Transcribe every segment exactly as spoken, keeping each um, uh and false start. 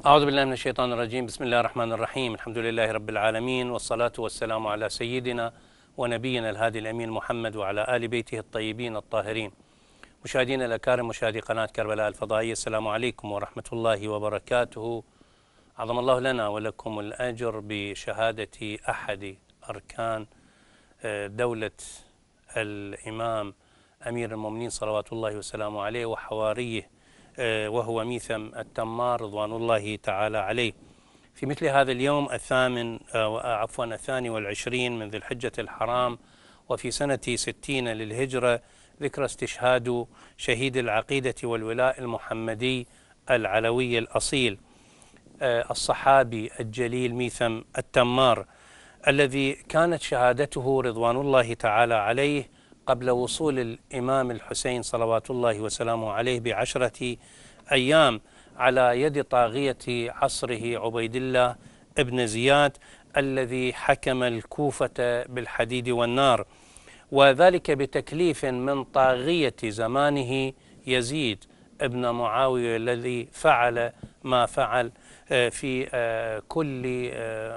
أعوذ بالله من الشيطان الرجيم. بسم الله الرحمن الرحيم. الحمد لله رب العالمين، والصلاة والسلام على سيدنا ونبينا الهادي الأمين محمد وعلى آل بيته الطيبين الطاهرين. مشاهدينا الأكارم، مشاهدي قناة كربلاء الفضائية، السلام عليكم ورحمة الله وبركاته. عظم الله لنا ولكم الأجر بشهادة أحد أركان دولة الإمام أمير المؤمنين صلوات الله وسلامه عليه وحواريه، وهو ميثم التمار رضوان الله تعالى عليه، في مثل هذا اليوم الثامن عفوا الثاني والعشرين من ذي الحجة الحرام، وفي سنة ستين للهجرة، ذكرى استشهاد شهيد العقيدة والولاء المحمدي العلوي الأصيل الصحابي الجليل ميثم التمار، الذي كانت شهادته رضوان الله تعالى عليه قبل وصول الإمام الحسين صلوات الله وسلامه عليه بعشرة أيام على يد طاغية عصره عبيد الله ابن زياد، الذي حكم الكوفة بالحديد والنار، وذلك بتكليف من طاغية زمانه يزيد ابن معاوية، الذي فعل ما فعل في كل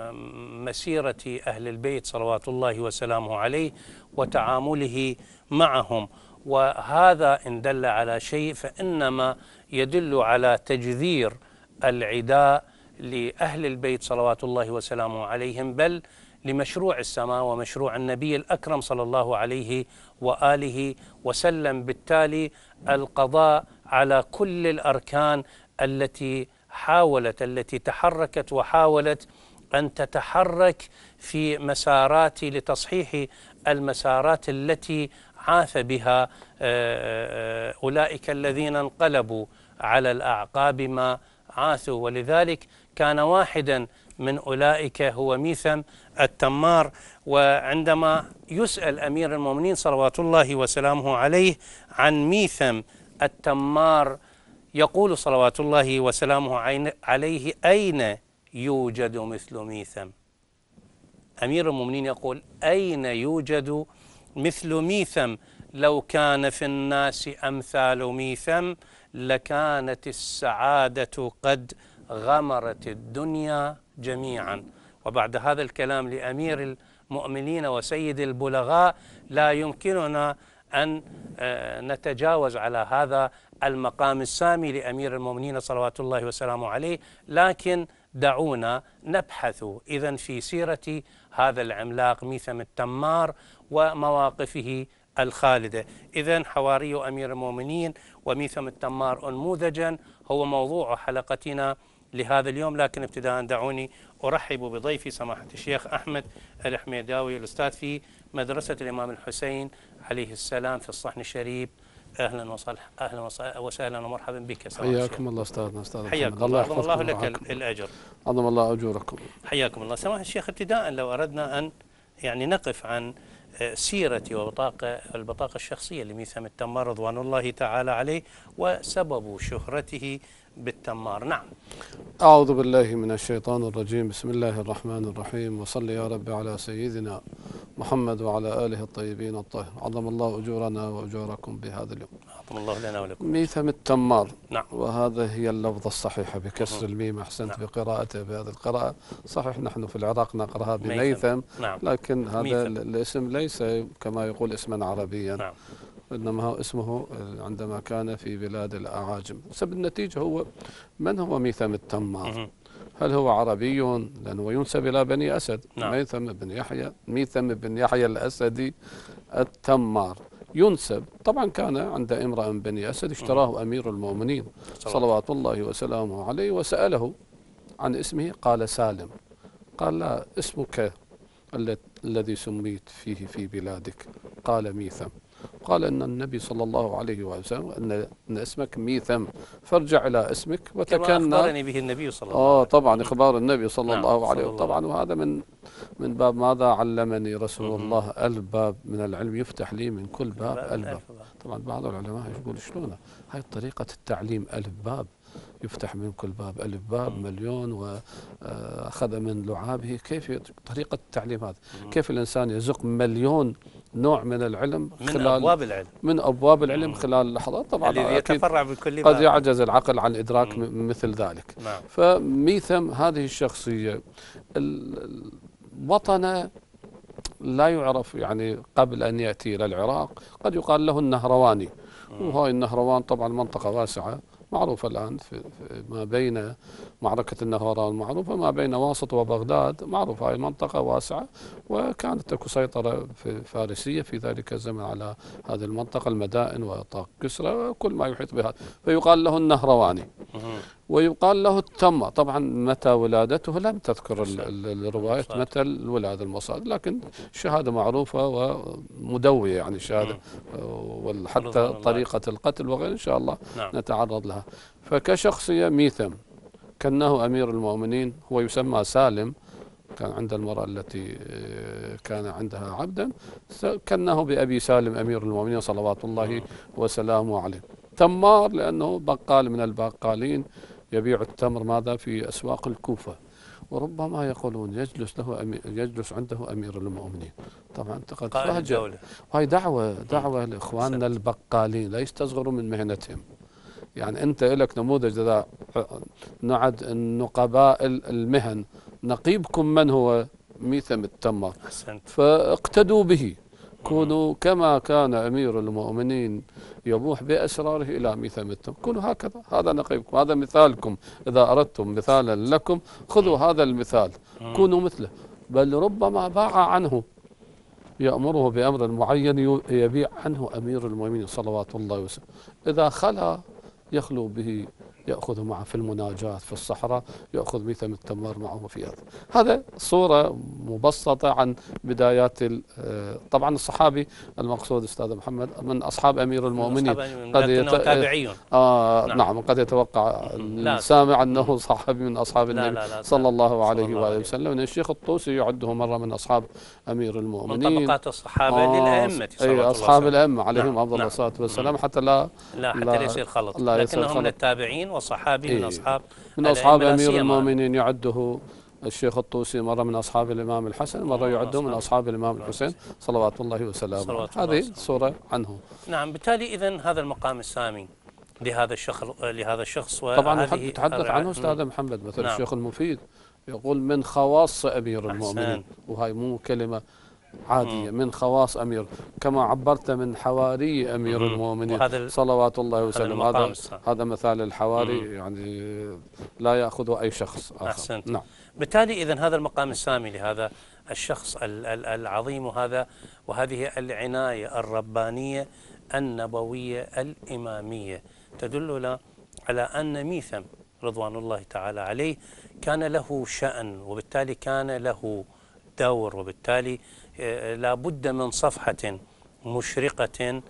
مسيرة أهل البيت صلوات الله وسلامه عليه وتعامله معهم. وهذا إن دل على شيء فإنما يدل على تجذير العداء لأهل البيت صلوات الله وسلامه عليهم، بل لمشروع السماء ومشروع النبي الأكرم صلى الله عليه وآله وسلم، بالتالي القضاء على كل الأركان التي حاولت التي تحركت وحاولت أن تتحرك في مسارات لتصحيح المسارات التي عاث بها أولئك الذين انقلبوا على الأعقاب ما عاثوا. ولذلك كان واحدا من أولئك هو ميثم التمار. وعندما يسأل أمير المؤمنين صلوات الله وسلامه عليه عن ميثم التمار، يقول صلوات الله وسلامه عليه: أين يوجد مثل ميثم؟ أمير المؤمنين يقول: أين يوجد مثل ميثم؟ لو كان في الناس أمثال ميثم لكانت السعادة قد غمرت الدنيا جميعا. وبعد هذا الكلام لأمير المؤمنين وسيد البلغاء لا يمكننا أن نتجاوز على هذا المقام السامي لأمير المؤمنين صلوات الله وسلامه عليه، لكن دعونا نبحث إذن في سيرة هذا العملاق ميثم التمار ومواقفه الخالدة. إذن حواري أمير المؤمنين وميثم التمار أنموذجا هو موضوع حلقتنا لهذا اليوم. لكن ابتداء دعوني أرحب بضيفي سماحة الشيخ أحمد الحميداوي، الأستاذ في مدرسة الإمام الحسين عليه السلام في الصحن الشريف. اهلا وسهلا اهلا وسهلا ومرحبا بك. حياكم الله استاذنا استاذ حياكم الله. عظم الله لك الاجر. عظم الله اجوركم. حياكم الله. سماحة الشيخ، ابتداء لو اردنا ان يعني نقف عن سيرة وبطاقة البطاقة الشخصية لميثم التمار رضوان الله تعالى عليه وسبب شهرته بالتمار. نعم. أعوذ بالله من الشيطان الرجيم. بسم الله الرحمن الرحيم. وصل يا رب على سيدنا محمد وعلى آله الطيبين الطاهرين. عظم الله أجورنا وأجوركم بهذا اليوم. عظم الله لنا ولكم. ميثم التمار. نعم. وهذا هي اللفظة الصحيحة بكسر الميم. أحسنت. نعم. بقراءته بهذه القراءة. صحيح نحن في العراق نقرأها بميثم. نعم. لكن هذا ميثم. الاسم ليس كما يقول اسما عربيا. نعم. إنما هو اسمه عندما كان في بلاد الأعاجم. سبب النتيجة هو من هو ميثم التمار؟ هل هو عربي؟ لأنه ينسب إلى بني أسد. نعم. ميثم بن يحيى ميثم بن يحيى الأسدي التمار ينسب. طبعا كان عند امرأ بني أسد اشتراه أمير المؤمنين صلوات الله وسلامه عليه وسأله عن اسمه، قال سالم. قال: لا، اسمك الذي سميت فيه في بلادك. قال: ميثم. قال: إن النبي صلى الله عليه وسلم أن, أن اسمك ميثم، فارجع إلى اسمك وتكنى. كما أخبرني به النبي صلى الله عليه وسلم. آه طبعا إخبار النبي صلى نعم. الله عليه وسلم. طبعا. وهذا من من باب ماذا علمني رسول الله: الباب من العلم يفتح لي من كل باب الباب. طبعا بعض العلماء يقول: شلون هاي طريقة التعليم؟ ألف باب يفتح من كل باب ألف باب مليون، وأخذ من لعابه. كيف طريقة التعليم هذا؟ كيف الإنسان يزق مليون نوع من العلم من خلال أبواب العلم من أبواب العلم خلال لحظات. طبعا الذي يتفرع بكل قد باب. يعجز العقل عن إدراك مثل ذلك. نعم. فميثم هذه الشخصية الوطن لا يعرف يعني قبل أن يأتي إلى العراق، قد يقال له النهرواني. وهاي النهروان طبعا منطقة واسعة معروفة الآن في ما بين معركة النهروان معروفة، ما بين واسط وبغداد معروفة. هاي منطقة واسعة، وكانت تكو سيطرة في فارسية في ذلك الزمن على هذه المنطقة، المدائن وطاق كسرى وكل ما يحيط بها، فيقال له النهرواني. ويقال له التمة. طبعا متى ولادته لم تذكر الرواية متى الولادة المصاد، لكن الشهادة معروفة ومدوية يعني الشهادة، وحتى طريقة القتل وغيره إن شاء الله نعم. نتعرض لها. فكشخصية ميثم كأنه أمير المؤمنين. هو يسمى سالم، كان عند المرأة التي كان عندها عبدا، كأنه بأبي سالم أمير المؤمنين صلوات الله وسلامه عليه. تمار لأنه بقال من البقالين يبيع التمر ماذا في أسواق الكوفة، وربما يقولون يجلس له أمي يجلس عنده أمير المؤمنين. طبعا أنت قد فاجأ. هاي دعوة دعوة لإخواننا البقالين لا يستصغروا من مهنتهم. يعني أنت لك نموذج إذا نعد النقباء المهن، نقيبكم من هو؟ ميثم التمار. فاقتدوا به، كونوا كما كان أمير المؤمنين يبوح بأسراره إلى ميثم التمار، كونوا هكذا. هذا نقيبكم، هذا مثالكم. إذا أردتم مثالا لكم خذوا هذا المثال، كونوا مثله. بل ربما باع عنه، يأمره بأمر معين يبيع عنه أمير المؤمنين صلوات الله وسلامه. إذا خلا يخلو به، يأخذ معه في المناجاة في الصحراء، يأخذ ميثم التمار معه في هذا. هذا صورة مبسطة عن بدايات طبعا الصحابي المقصود أستاذ محمد من أصحاب أمير المؤمنين، قد يت... تابعيون. آه نعم. نعم قد يتوقع السامع أنه صحابي من أصحاب النبي لا لا لا صلى الله عليه وآله وسلم. إن الشيخ الطوسي يعده مرة من أصحاب أمير المؤمنين، من طبقات الصحابة آه للأئمة أي أصحاب الأئمة عليهم أفضل نعم. الصلاة والسلام. حتى لا لا حتى لا يصير خلط، لكنهم من التابعين وصحابي إيه من أصحاب من أصحاب أمير المؤمنين. يعده الشيخ الطوسي مرة من أصحاب الإمام الحسن، مرة يعده من أصحاب الإمام الحسين صلوات الله وسلامه. هذه صورة عنه. نعم. بالتالي إذن هذا المقام السامي لهذا الشخص لهذا الشخص طبعا تحدث عنه أستاذ محمد مثل نعم. الشيخ المفيد يقول من خواص أمير المؤمنين، وهي مو كلمة عادية، من خواص أمير، كما عبرت من حواري أمير المؤمنين صلوات الله وسلم. هذا هذا مثال الحواري يعني لا يأخذه أي شخص آخر. أحسنت. نعم. بالتالي إذن هذا المقام السامي لهذا الشخص العظيم، وهذا وهذه العناية الربانية النبوية الإمامية تدل على أن ميثم رضوان الله تعالى عليه كان له شأن، وبالتالي كان له دور، وبالتالي لا بد من صفحة مشرقة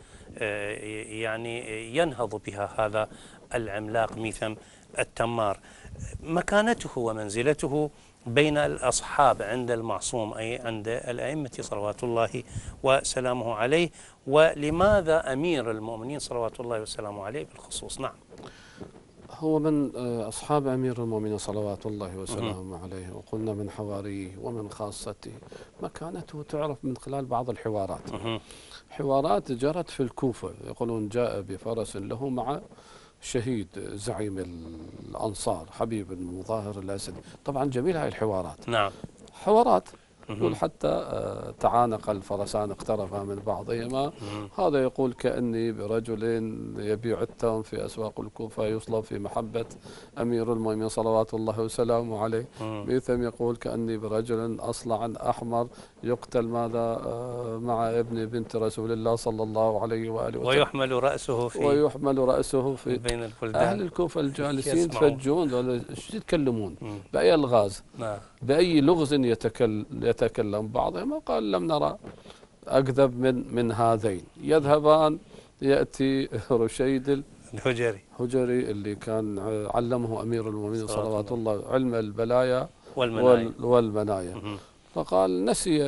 يعني ينهض بها هذا العملاق ميثم التمار. مكانته ومنزلته بين الأصحاب عند المعصوم، أي عند الأئمة صلوات الله وسلامه عليه، ولماذا أمير المؤمنين صلوات الله وسلامه عليه بالخصوص؟ نعم. هو من أصحاب أمير المؤمنين صلوات الله وسلامه عليه، وقلنا من حواريه ومن خاصته. مكانته تعرف من خلال بعض الحوارات. حوارات جرت في الكوفة، يقولون جاء بفرس له مع شهيد زعيم الأنصار حبيب بن مظاهر الأسدي. طبعا جميل هاي الحوارات. نعم. حوارات يقول حتى تعانق الفرسان اقتربا من بعضهما. هذا يقول كأني برجل يبيع التمر في أسواق الكوفة يصلب في محبة أمير المؤمنين صلوات الله وسلامه عليه. ميثم يقول كأني برجل أصلع أحمر يقتل ماذا مع ابن بنت رسول الله صلى الله عليه وآله وسلم، ويحمل رأسه في ويحمل رأسه في بين البلدان. أهل الكوفة الجالسين تفجون ايش يتكلمون بأي ألغاز بأي لغز يتكلم يتكلم بعضهم. قال لم نرى أكذب من من هذين. يذهبان يأتي رشيد الهجري هجري اللي كان علمه أمير المؤمنين صلوات الله علم البلايا والمنايا, والمنايا. فقال نسي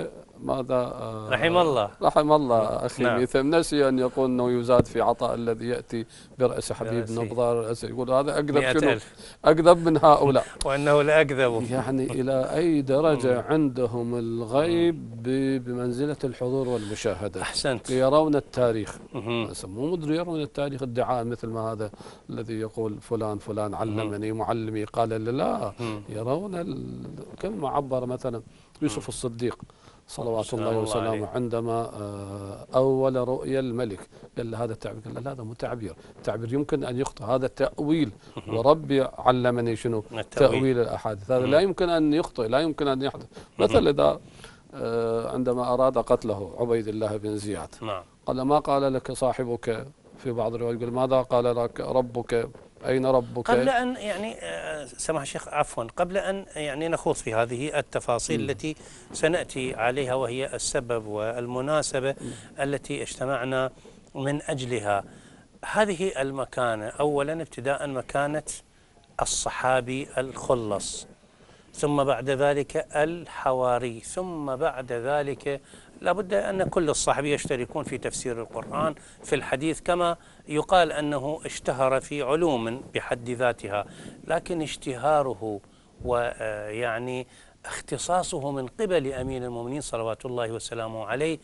ماذا آه رحم الله رحم الله أخي نعم. ميثم، نسي أن يقول أنه يزاد في عطاء الذي يأتي برأس حبيب نبضار الأسد، يقول هذا أكذب شنو ألف. أكذب من هؤلاء وأنه لأكذب. يعني إلى أي درجة عندهم الغيب بمنزلة الحضور والمشاهدة. أحسنت. يرون التاريخ، مو مدري يرون التاريخ ادعاء مثل ما هذا الذي يقول فلان فلان علمني معلمي قال لي، لا، يرون كما عبر مثلا يوسف الصديق صلوات الله وسلامه عندما أول رؤيا الملك قال له هذا التعبير، قال له هذا مو تعبير، التعبير يمكن أن يخطئ، هذا تأويل، وربي علمني شنو تأويل الأحاديث، هذا لا يمكن أن يخطئ، لا يمكن أن يحدث. مثل إذا عندما أراد قتله عبيد الله بن زياد قال ما قال لك صاحبك، في بعض الروايات يقول ماذا قال لك ربك، أين ربك؟ قبل أن يعني سماحة الشيخ عفوا قبل أن يعني نخوض في هذه التفاصيل م. التي سنأتي عليها وهي السبب والمناسبة م. التي اجتمعنا من أجلها، هذه المكانة أولا ابتداء مكانة الصحابي الخلص، ثم بعد ذلك الحواري، ثم بعد ذلك لابد أن كل الصحابة يشتركون في تفسير القرآن في الحديث، كما يقال أنه اشتهر في علوم بحد ذاتها، لكن اشتهاره ويعني اختصاصه من قبل أمير المؤمنين صلوات الله وسلامه عليه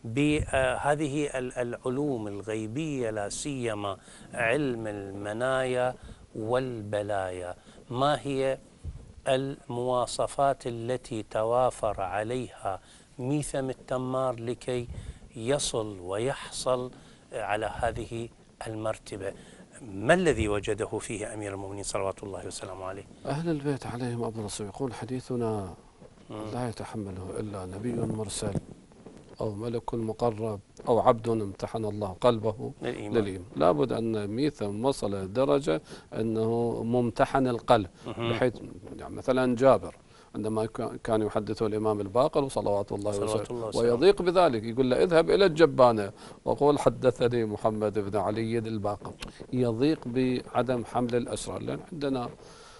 بهذه العلوم الغيبية، لا سيما علم المنايا والبلايا. ما هي المواصفات التي توافر عليها ميثم التمار لكي يصل ويحصل على هذه المرتبة؟ ما الذي وجده فيه أمير المؤمنين صلوات الله وسلامه عليه؟ أهل البيت عليهم أفضل الصلاة، يقول حديثنا لا يتحمله إلا نبي مرسل أو ملك مقرب أو عبد امتحن الله قلبه للإيمان, للإيمان. لابد أن ميثم وصل لدرجة أنه ممتحن القلب، بحيث يعني مثلا جابر عندما كان يحدثه الإمام الباقر صلوات الله وسلامه ويضيق بذلك، يقول له اذهب إلى الجبانة وقول حدثني محمد بن علي الباقر، يضيق بعدم حمل الأسرار، لأن عندنا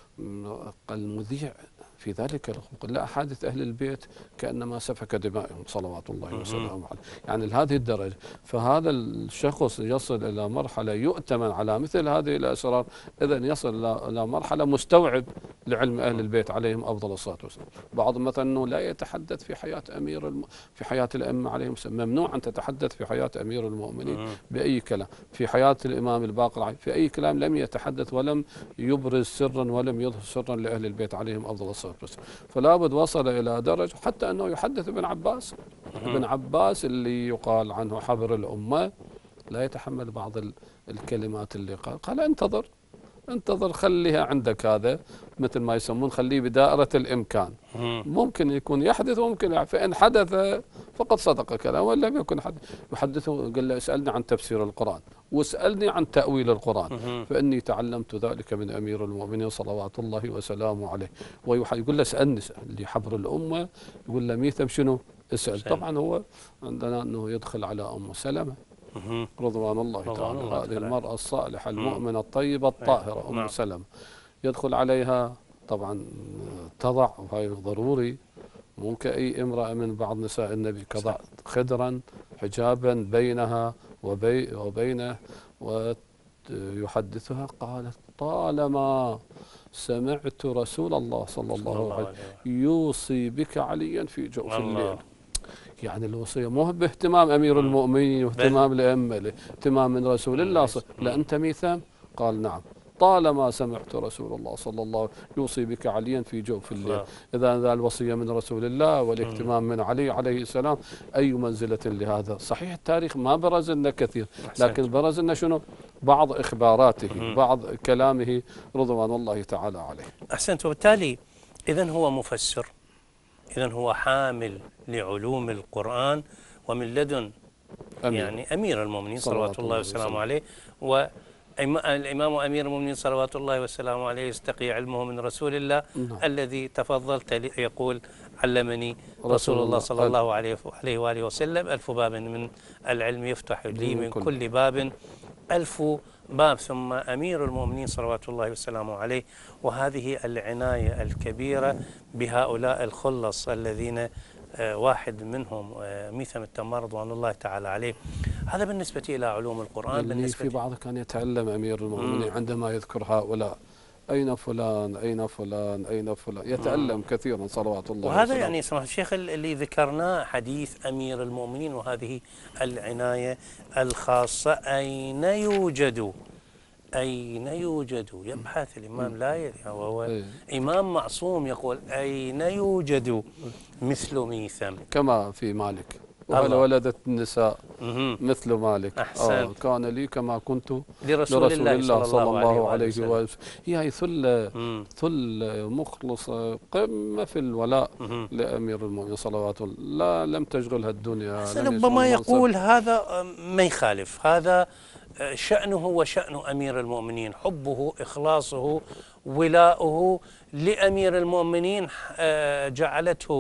المذيع في ذلك الوقت لا أحاديث أهل البيت كأنما سفك دمائهم صلوات الله وسلامه عليه، يعني لهذه الدرجة. فهذا الشخص يصل إلى مرحلة يؤتمن على مثل هذه الأسرار، إذن يصل إلى مرحلة مستوعب لعلم أهل البيت عليهم أفضل الصلاة والسلام. بعض مثلا أنه لا يتحدث في حياة أمير الم... في حياة الأئمة عليهم السلام، ممنوع أن تتحدث في حياة أمير المؤمنين بأي كلام، في حياة الإمام الباقر في أي كلام لم يتحدث ولم يبرز سرا ولم يظهر سرا لأهل البيت عليهم أفضل الصلاة والسلام. فلا بد وصل إلى درجة حتى أنه يحدث ابن عباس، ابن عباس اللي يقال عنه حبر الأمة لا يتحمل بعض الكلمات اللي قال قال انتظر انتظر خليها عندك، هذا مثل ما يسمون خليه بدائرة الإمكان، ممكن يكون يحدث وممكن، فإن حدث فقد صدق كلام، ولا لم يكن حدث يحدثه قال له اسألني عن تفسير القرآن واسألني عن تأويل القرآن فإني تعلمت ذلك من أمير المؤمنين صلوات الله وسلامه عليه. ويقول له اسألني اللي حبر الأمة، يقول له ميثم شنو اسأل. طبعا هو عندنا أنه يدخل على أم سلمة رضوان الله تعالى، هذه المرأة الصالحة المؤمنة الطيبة الطاهرة أم سلمة، يدخل عليها طبعا تضع، وهي ضروري مو كأي امرأة من بعض نساء النبي، كضع خدرا حجابا بينها وبي وبينه ويحدثها. قالت طالما سمعت رسول الله صلى الله عليه وسلم يوصي بك عليا في جوف الليل. يعني الوصية مو باهتمام أمير المؤمنين واهتمام الأئمة، اهتمام من رسول الله. لا أنت ميثم؟ قال نعم، طالما سمعت رسول الله صلى الله عليه وسلم يوصي بك عليا في جوف الليل. إذا ذا الوصية من رسول الله والاهتمام من علي عليه السلام، أي منزلة لهذا. صحيح التاريخ ما برز لنا كثير، لكن برز لنا شنو؟ بعض إخباراته، بعض كلامه رضوان الله تعالى عليه. أحسنت. وبالتالي إذن هو مفسر، إذن هو حامل لعلوم القرآن ومن لدن أمير. يعني أمير المؤمنين صلوات الله وسلامه عليه، والإمام أمير المؤمنين صلوات الله وسلامه عليه يستقي علمه من رسول الله نعم. الذي تفضلت يقول علمني رسول, رسول الله صلى الله عليه وآله وسلم ألف باب من العلم يفتح لي من كل, كل باب ألف باب. ثم أمير المؤمنين صلوات الله وسلامه عليه، وهذه العناية الكبيرة بهؤلاء الخلص الذين واحد منهم ميثم التمار رضوان الله تعالى عليه. هذا بالنسبة إلى علوم القرآن. بالنسبة في بعض كان يتعلم أمير المؤمنين عندما يذكر هؤلاء، أين فلان أين فلان أين فلان، يتألم مم. كثيرا صلوات الله وهذا وسلام. يعني سماحة الشيخ اللي ذكرناه حديث أمير المؤمنين وهذه العناية الخاصة، أين يوجد أين يوجد يبحث الإمام لا يدري، وهو إيه؟ إمام معصوم يقول أين يوجد مثل ميثم، كما في مالك وهل ولدت النساء مثل مالك. آه كان لي كما كنت لرسول, لرسول الله, الله صلى الله, الله عليه وسلم. هي ثلة ثلة مخلصة قمة في الولاء مم. لأمير المؤمنين صلوات الله، لا لم تشغلها الدنيا. ربما يقول هذا ما يخالف، هذا شأنه وشأن أمير المؤمنين، حبه إخلاصه ولاؤه لأمير المؤمنين جعلته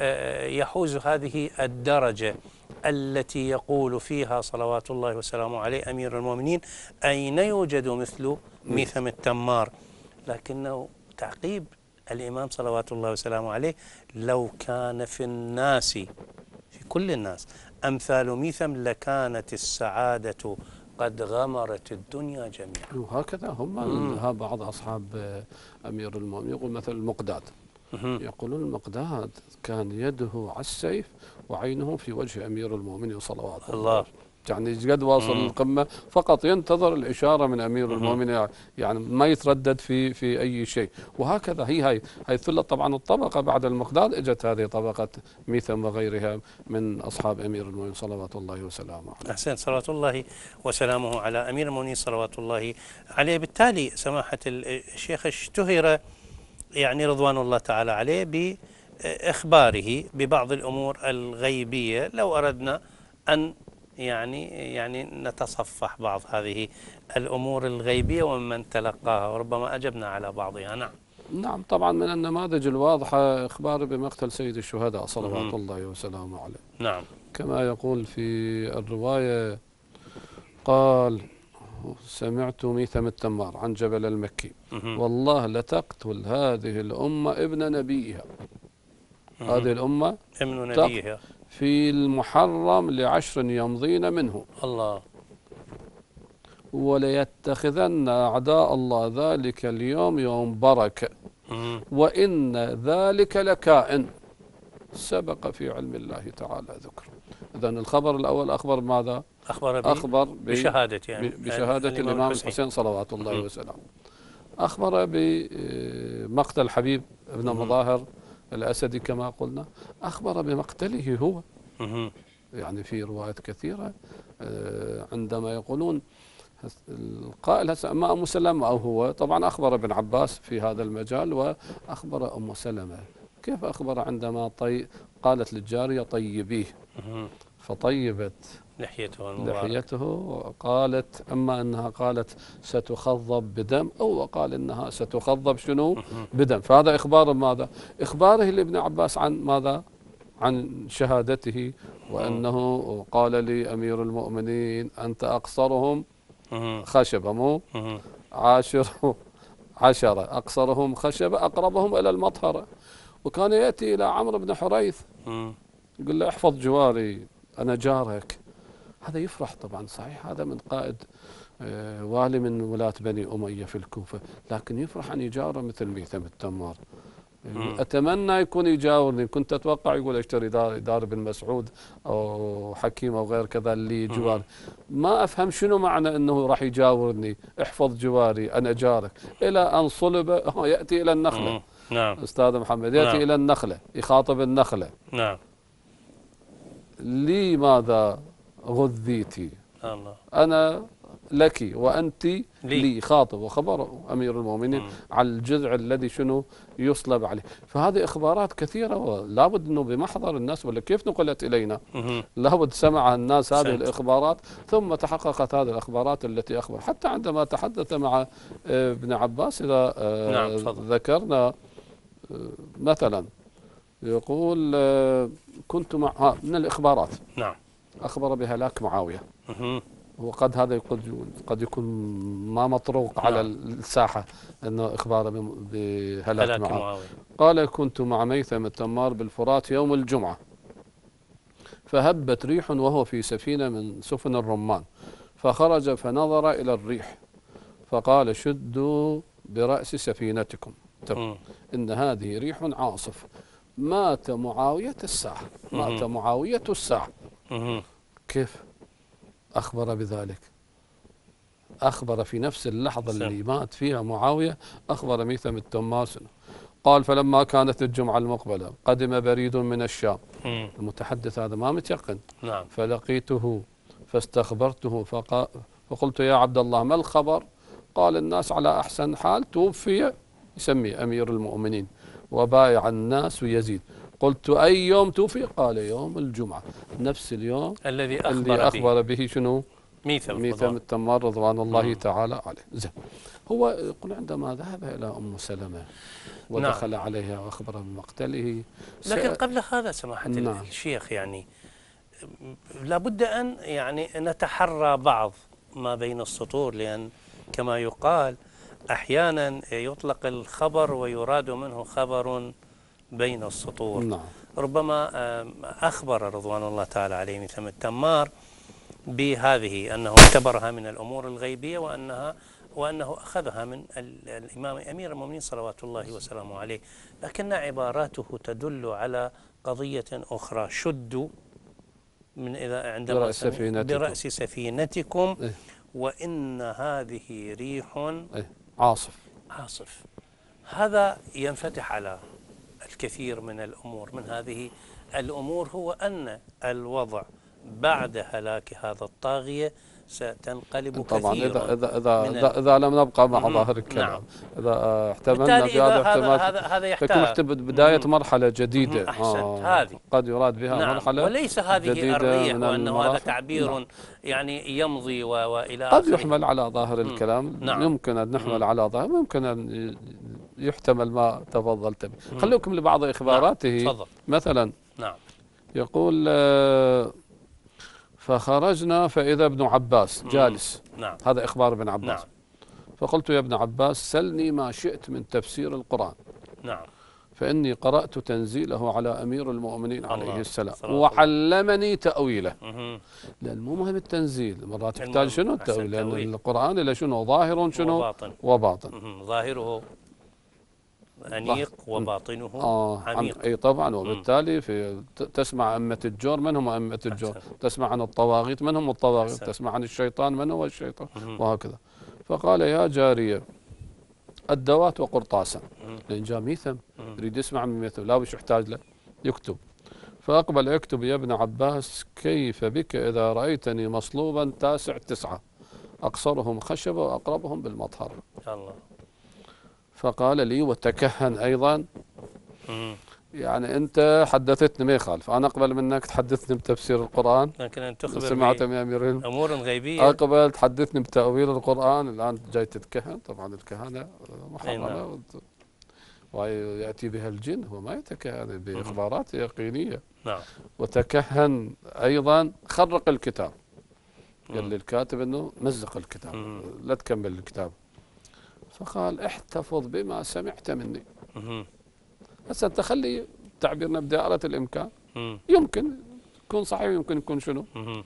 يحوز هذه الدرجة التي يقول فيها صلوات الله وسلامه عليه أمير المؤمنين أين يوجد مثل ميثم التمار. لكنه تعقيب الإمام صلوات الله وسلامه عليه لو كان في الناس في كل الناس أمثال ميثم لكانت السعادة قد غمرت الدنيا جميعا. وهكذا هم بعض أصحاب أمير المؤمنين يقول مثل المقداد، يقولون المقداد كان يده على السيف وعينه في وجه أمير المؤمنين صلوات الله، يعني قد واصل القمة، فقط ينتظر الإشارة من أمير المؤمنين، يعني ما يتردد في في أي شيء. وهكذا هي هاي هاي الثلة. طبعا الطبقة بعد المقداد اجت هذه طبقة ميثم وغيرها من أصحاب أمير المؤمنين صلوات الله وسلامه عليه. أحسن، صلوات الله وسلامه على أمير المؤمنين صلوات الله عليه. بالتالي سماحة الشيخ اشتهر يعني رضوان الله تعالى عليه بإخباره ببعض الأمور الغيبية. لو أردنا أن يعني يعني نتصفح بعض هذه الأمور الغيبية ومن تلقاها، وربما أجبنا على بعضها. نعم نعم طبعا من النماذج الواضحة إخباره بمقتل سيد الشهداء صلوات الله وسلامه عليه. نعم كما يقول في الرواية قال سمعت ميثم التمار عن جبل المكي والله لتقتل هذه الأمة ابن نبيها، هذه الأمة ابن نبيها في المحرم لعشر يمضين منه الله، وليتخذن أعداء الله ذلك اليوم يوم بركة وإن ذلك لكائن سبق في علم الله تعالى ذكر. إذن الخبر الأول أخبر ماذا؟ أخبر, أخبر بشهادة يعني بشهادة الإمام, الإمام الحسين صلوات الله وسلامه. أخبر بمقتل الحبيب ابن مظاهر الأسدي كما قلنا، أخبر بمقتله هو. يعني في روايات كثيرة عندما يقولون القائل ما أم سلمة أو هو، طبعا أخبر ابن عباس في هذا المجال وأخبر أم سلمة. كيف أخبر؟ عندما طي قالت للجارية طيبيه فطيبت لحيته لحيته وقالت أما أنها قالت ستخضب بدم أو قال إنها ستخضب شنو بدم. فهذا إخبار ماذا؟ إخباره لابن عباس عن ماذا؟ عن شهادته، وأنه قال لي أمير المؤمنين أنت أقصرهم خشبة مو عاشر عشرة أقصرهم خشبة أقربهم إلى المطهرة. وكان يأتي إلى عمرو بن حريث يقول له احفظ جواري أنا جارك. هذا يفرح طبعا، صحيح هذا من قائد والي من ولاة بني أمية في الكوفة، لكن يفرح أن يجاره مثل ميثم التمار. أتمنى يكون يجاورني. كنت أتوقع يقول اشتري دار, دار بن مسعود أو حكيم أو غير كذا اللي جوار. ما أفهم شنو معنى أنه راح يجاورني احفظ جواري أنا جارك، إلى أن صلب يأتي إلى النخلة. نعم أستاذ محمد يأتي نعم. إلى النخلة يخاطب النخلة. نعم لي ماذا غذيتي الله. أنا لك وأنت لي, لي. خاطب وخبر أمير المؤمنين مم. على الجذع الذي شنو يصلب عليه. فهذه إخبارات كثيرة ولابد أنه بمحضر الناس، ولا كيف نقلت إلينا مم. لابد سمع الناس هذه سنت. الإخبارات ثم تحققت هذه الإخبارات التي أخبر. حتى عندما تحدث مع ابن عباس إذا نعم. ذكرنا مثلا يقول كنت مع من الإخبارات نعم أخبر بهلاك معاوية مم. وقد هذا قد قد يكون ما مطروق نعم. على الساحة أنه إخبار بهلاك معاوية. قال كنت مع ميثم التمار بالفرات يوم الجمعة فهبت ريح وهو في سفينة من سفن الرمان، فخرج فنظر إلى الريح فقال شدوا برأس سفينتكم إن هذه ريح عاصف. مات معاوية الساعة، مات معاوية الساعة. كيف أخبر بذلك؟ أخبر في نفس اللحظة اللي مات فيها معاوية، أخبر ميثم التمار. قال فلما كانت الجمعة المقبلة قدم بريد من الشام. المتحدث هذا ما متيقن. نعم. فلقيته فاستخبرته فقلت يا عبد الله ما الخبر؟ قال الناس على أحسن حال، توفي يسمي أمير المؤمنين وبايع الناس ويزيد. قلت أي يوم توفي؟ قال يوم الجمعة، نفس اليوم الذي أخبر, اللي أخبر به, به شنو؟ ميثم ميثم التمار رضوان الله مم. تعالى عليه. زين. هو يقول عندما ذهب إلى أم سلمة ودخل نعم. عليها وأخبر بمقتله. لكن قبل هذا سماحة نعم. الشيخ يعني لابد أن يعني نتحرى بعض ما بين السطور، لأن كما يقال أحيانا يطلق الخبر ويراد منه خبر بين السطور. نعم. ربما أخبر رضوان الله تعالى عليه ميثم التمار بهذه أنه اعتبرها من الأمور الغيبية وأنها وأنه أخذها من الإمام أمير المؤمنين صلوات الله وسلامه عليه، لكن عباراته تدل على قضية أخرى. شدوا من إذا عندما برأس سفينتكم, برأس سفينتكم إيه؟ وإن هذه ريح إيه؟ عاصف عاصف. هذا ينفتح على الكثير من الأمور. من هذه الأمور هو أن الوضع بعد هلاك هذا الطاغية ستنقلب طبعا كثيرا. إذا إذا إذا, إذا لم نبقى مع ظاهر الكلام. نعم. إذا احتملنا بهذا احتمال هذا هذا يحتاج بداية مرحلة جديدة. أحسنت. آه هذه قد يراد بها نعم. مرحلة وليس هذه جديدة الريح وأنه هذا تعبير نعم. يعني يمضي وإلى قد يحمل على ظاهر الكلام. نعم. يمكن أن نحمل على ظاهر، ممكن أن يحتمل ما تفضلت به. خلوكم لبعض إخباراته. نعم. مثلا نعم. يقول آه فخرجنا فإذا ابن عباس جالس. نعم. هذا إخبار ابن عباس. نعم. فقلت يا ابن عباس سلني ما شئت من تفسير القرآن. نعم. فإني قرأت تنزيله على أمير المؤمنين عليه السلام وعلمني تأويله. لأن مو مهم التنزيل، مرات تحتاج شنو التأويل، لأن القرآن إلى شنو ظاهر شنو وباطن, وباطن. ظاهره أنيق وباطنه آه عميق. أي طبعا. وبالتالي في تسمع أمة الجور، من هم أمة الجور؟ تسمع عن الطواغيت، من هم الطواغيت؟ تسمع عن الشيطان، من هو الشيطان؟ وهكذا. فقال يا جارية الدوات وقرطاسا، لأن جاء ميثم يريد يسمع من ميثم، لا وش يحتاج له؟ يكتب. فأقبل يكتب يا ابن عباس كيف بك إذا رأيتني مصلوبا تاسع تسعة أقصرهم خشبة وأقربهم بالمطهر. الله. فقال لي وتكهن أيضا. يعني أنت حدثتني ما يخالف، أنا أقبل منك تحدثني بتفسير القرآن، لكن أن تخبر سمعت من أمير أمور غيبية. أقبل تحدثني بتأويل القرآن، الآن جاي تتكهن. طبعا الكهنة محرمة ويأتي بها الجن، هو ما يتكهن بإخبارات يقينية. نعم. وتكهن أيضا خرق الكتاب. قال للكاتب أنه مزق الكتاب، لا تكمل الكتاب. فقال احتفظ بما سمعت مني. هسه تخلي تعبيرنا بدائرة الإمكان. مم. يمكن يكون صحيح، يمكن يكون شنو.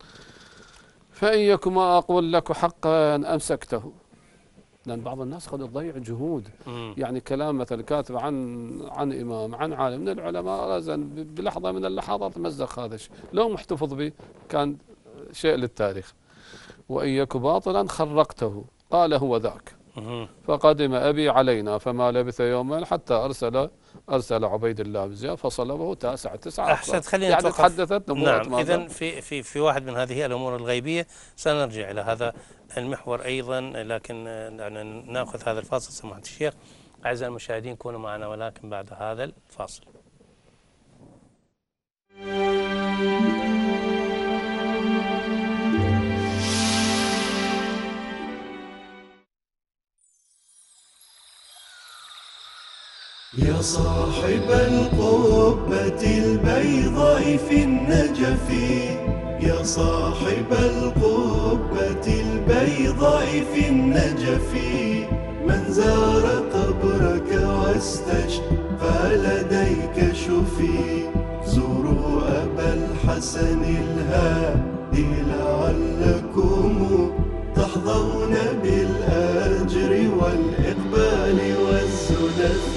فإن يكن ما أقول لك حقا أمسكته. لأن بعض الناس قد تضيع جهود. مم. يعني كلام مثل كاتب عن عن إمام عن عالم من العلماء، رزن بلحظة من اللحظات مزق هذا الشيء، لو محتفظ به كان شيء للتاريخ. وإن يك باطلا خرقته. قال هو ذاك. فقدم أبي علينا فما لبث يوما حتى أرسل أرسل عبيد الله بن زياد فصلبه تاسع تسعة. أحسنت. خلينا يعني تحدثت نبوءة. نعم. إذن في في في واحد من هذه الأمور الغيبية سنرجع إلى هذا المحور أيضا، لكن نأخذ هذا الفاصل سماحة الشيخ. أعزائي المشاهدين كونوا معنا ولكن بعد هذا الفاصل. يا صاحب القبة البيضاء في النجف، يا صاحب القبة البيضاء في النجف، من زار قبرك واستشفى لديك شفي، زوروا أبا الحسن الحسن الهادي لعلكم تحظون بالأجر والإقبال والزلف.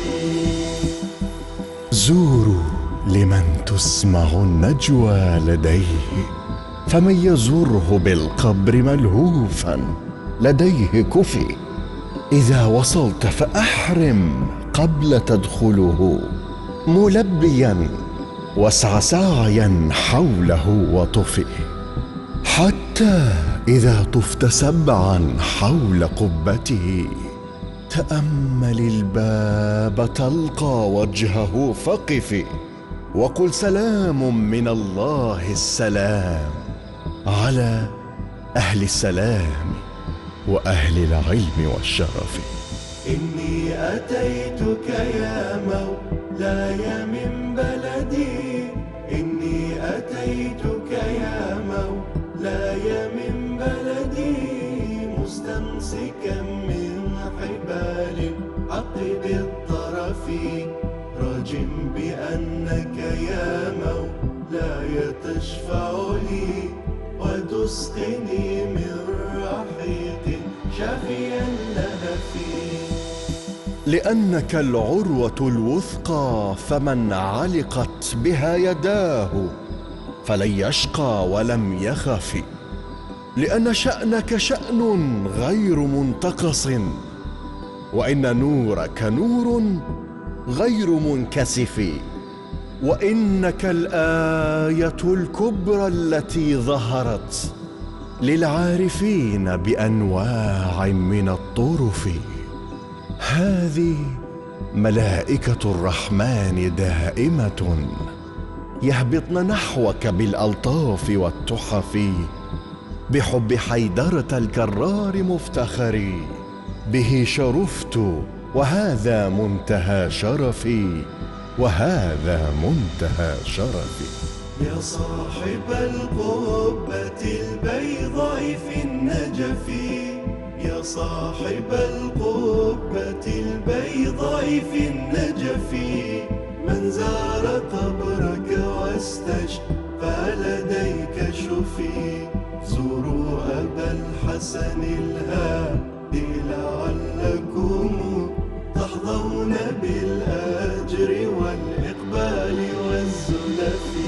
زوروا لمن تسمع النجوى لديه، فمن يزره بالقبر ملهوفا لديه كفي. إذا وصلت فأحرم قبل تدخله، ملبيا واسع سعيا حوله وطفي. حتى إذا طفت سبعا حول قبته، تأمل الباب تلقى وجهه فقف. وقل سلام من الله السلام على أهل السلام وأهل العلم والشرف. إني أتيتك يا مولاي من بلدي، إني أتيتك يا مولاي من بلدي، مستمسكا من حبال الحق بالطرف، راج بأنك يا مولاي تشفع لي وتسقني من رحيق شافي اللهف. لأنك العروة الوثقى، فمن علقت بها يداه فلن يشقى ولم يخف. لأن شأنك شأن غير منتقص، وإن نورك نور غير منكسف. وإنك الآية الكبرى التي ظهرت للعارفين بأنواع من الطرف. هذه ملائكة الرحمن دائمة، يهبطن نحوك بالألطاف والتحف، بحب حيدرة الكرار مفتخري. به شرفت وهذا منتهى شرفي، وهذا منتهى شرفي. يا صاحب القبة البيضاء في النجف، يا صاحب القبة البيضاء في النجف، من زار قبرك واستشفى لديك شفي. زوروا أبا الحسن الهادي لعلكم تحظون بالأجر والإقبال والزلف.